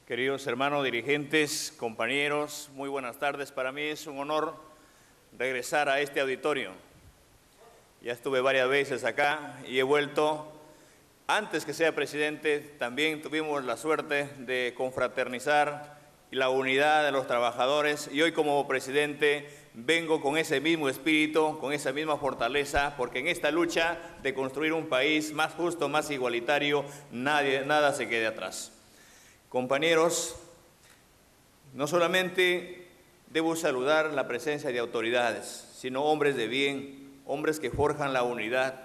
Queridos hermanos dirigentes, compañeros, muy buenas tardes. Para mí es un honor regresar a este auditorio. Ya estuve varias veces acá y he vuelto. Antes que sea presidente, también tuvimos la suerte de confraternizar la unidad de los trabajadores y hoy como presidente vengo con ese mismo espíritu, con esa misma fortaleza, porque en esta lucha de construir un país más justo, más igualitario, nada se quede atrás. Compañeros, no solamente debo saludar la presencia de autoridades, sino hombres de bien, hombres que forjan la unidad.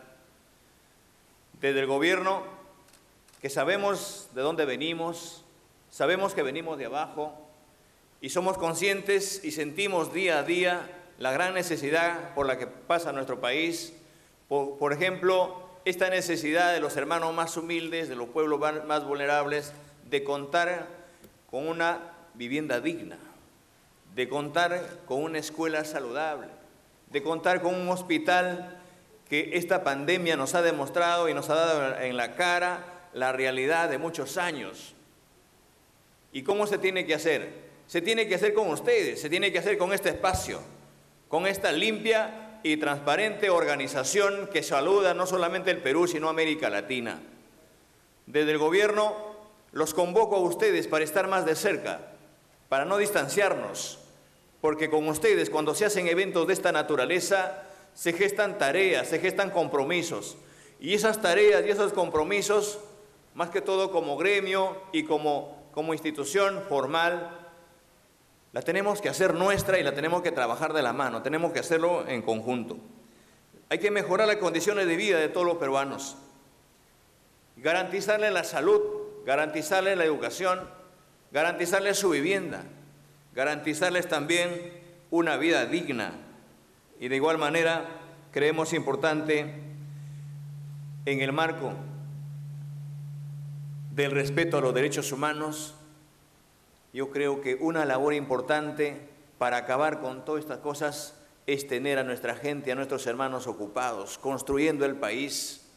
Desde el gobierno, que sabemos de dónde venimos, sabemos que venimos de abajo y somos conscientes y sentimos día a día la gran necesidad por la que pasa nuestro país. Por ejemplo, esta necesidad de los hermanos más humildes, de los pueblos más vulnerables, de contar con una vivienda digna, de contar con una escuela saludable, de contar con un hospital que esta pandemia nos ha demostrado y nos ha dado en la cara la realidad de muchos años. ¿Y cómo se tiene que hacer? Se tiene que hacer con ustedes, se tiene que hacer con este espacio, con esta limpia y transparente organización que saluda no solamente el Perú, sino América Latina. Desde el gobierno los convoco a ustedes para estar más de cerca, para no distanciarnos, porque con ustedes, cuando se hacen eventos de esta naturaleza, se gestan tareas, se gestan compromisos. Y esas tareas y esos compromisos, más que todo como gremio y como institución formal, la tenemos que hacer nuestra y la tenemos que trabajar de la mano, tenemos que hacerlo en conjunto. Hay que mejorar las condiciones de vida de todos los peruanos, garantizarles la salud, garantizarles la educación, garantizarles su vivienda, garantizarles también una vida digna. Y de igual manera, creemos importante, en el marco del respeto a los derechos humanos, yo creo que una labor importante para acabar con todas estas cosas es tener a nuestra gente, a nuestros hermanos ocupados, construyendo el país.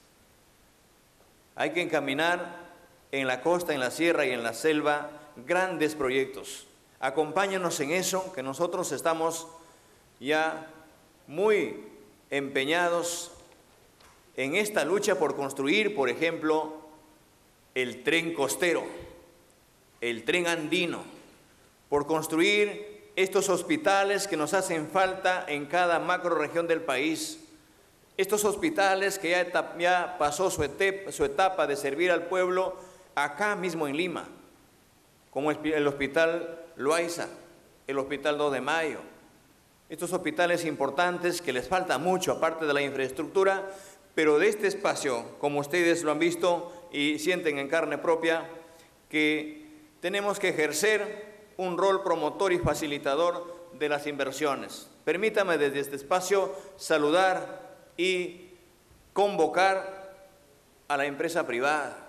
Hay que encaminar en la costa, en la sierra y en la selva grandes proyectos. Acompáñanos en eso, que nosotros estamos ya muy empeñados en esta lucha por construir, por ejemplo, el tren costero, el tren andino, por construir estos hospitales que nos hacen falta en cada macrorregión del país, estos hospitales que ya pasó su etapa de servir al pueblo acá mismo en Lima, como el Hospital Loaiza, el Hospital 2 de Mayo, estos hospitales importantes que les falta mucho, aparte de la infraestructura, pero de este espacio, como ustedes lo han visto y sienten en carne propia, que tenemos que ejercer un rol promotor y facilitador de las inversiones. Permítame desde este espacio saludar y convocar a la empresa privada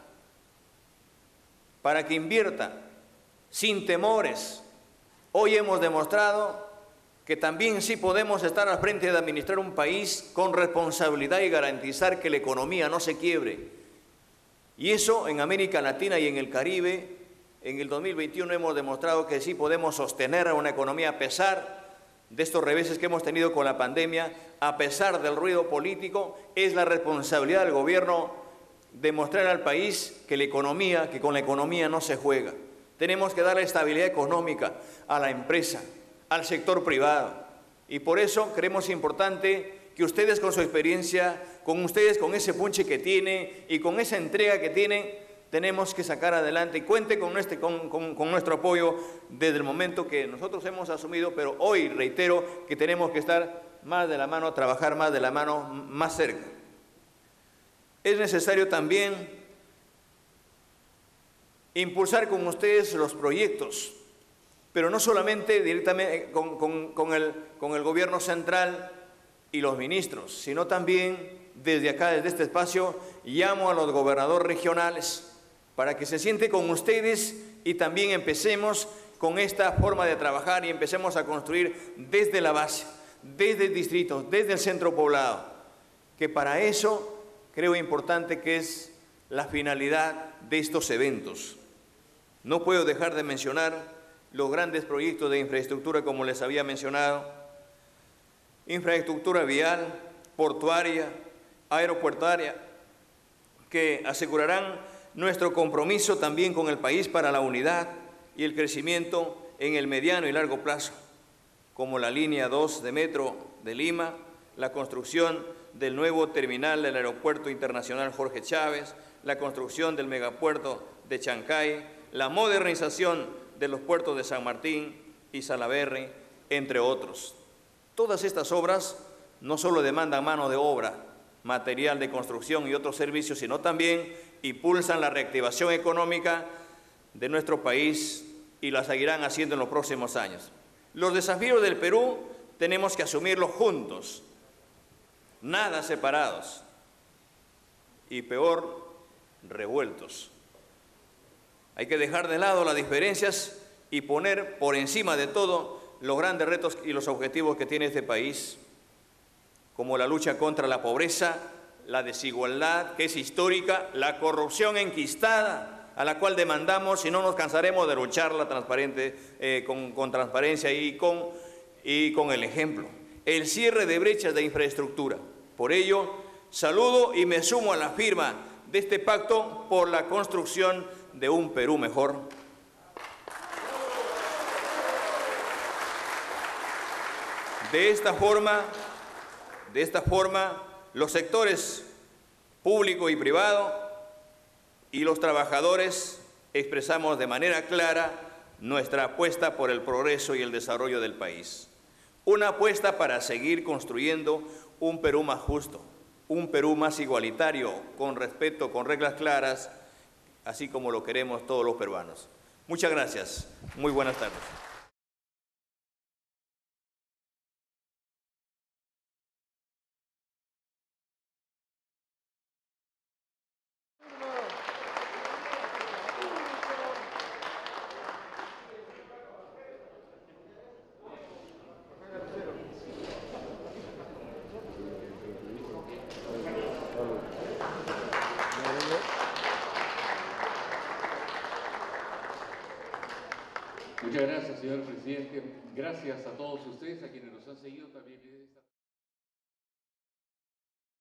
para que invierta sin temores. Hoy hemos demostrado que también sí podemos estar al frente de administrar un país con responsabilidad y garantizar que la economía no se quiebre. Y eso en América Latina y en el Caribe, en el 2021 hemos demostrado que sí podemos sostener una economía a pesar de estos reveses que hemos tenido con la pandemia, a pesar del ruido político. Es la responsabilidad del gobierno demostrar al país que con la economía no se juega. Tenemos que darle estabilidad económica a la empresa, al sector privado. Y por eso creemos importante que ustedes con su experiencia, con ese punche que tienen y con esa entrega que tienen, tenemos que sacar adelante y cuente con nuestro apoyo desde el momento que nosotros hemos asumido, pero hoy reitero que tenemos que estar más de la mano, trabajar más de la mano, más cerca. Es necesario también impulsar con ustedes los proyectos, pero no solamente directamente con el gobierno central y los ministros, sino también desde acá, desde este espacio, llamo a los gobernadores regionales para que se sienten con ustedes y también empecemos con esta forma de trabajar y empecemos a construir desde la base, desde el distrito, desde el centro poblado, que para eso creo importante que es la finalidad de estos eventos. No puedo dejar de mencionar los grandes proyectos de infraestructura, como les había mencionado: infraestructura vial, portuaria, aeropuertuaria, que asegurarán nuestro compromiso también con el país para la unidad y el crecimiento en el mediano y largo plazo, como la línea 2 de metro de Lima, la construcción del nuevo terminal del Aeropuerto Internacional Jorge Chávez, la construcción del megapuerto de Chancay, la modernización de los puertos de San Martín y Salaberry, entre otros. Todas estas obras no solo demandan mano de obra, material de construcción y otros servicios, sino también impulsan la reactivación económica de nuestro país y la seguirán haciendo en los próximos años. Los desafíos del Perú tenemos que asumirlos juntos, nada separados y peor, revueltos. Hay que dejar de lado las diferencias y poner por encima de todo los grandes retos y los objetivos que tiene este país, como la lucha contra la pobreza, la desigualdad, que es histórica, la corrupción enquistada, a la cual demandamos y no nos cansaremos de lucharla con transparencia y con el ejemplo. El cierre de brechas de infraestructura. Por ello, saludo y me sumo a la firma de este pacto por la construcción de un Perú mejor. De esta forma, los sectores público y privado y los trabajadores expresamos de manera clara nuestra apuesta por el progreso y el desarrollo del país. Una apuesta para seguir construyendo un Perú más justo, un Perú más igualitario, con respeto, con reglas claras, así como lo queremos todos los peruanos. Muchas gracias. Muy buenas tardes. Muchas gracias, señor presidente. Gracias a todos ustedes, a quienes nos han seguido también.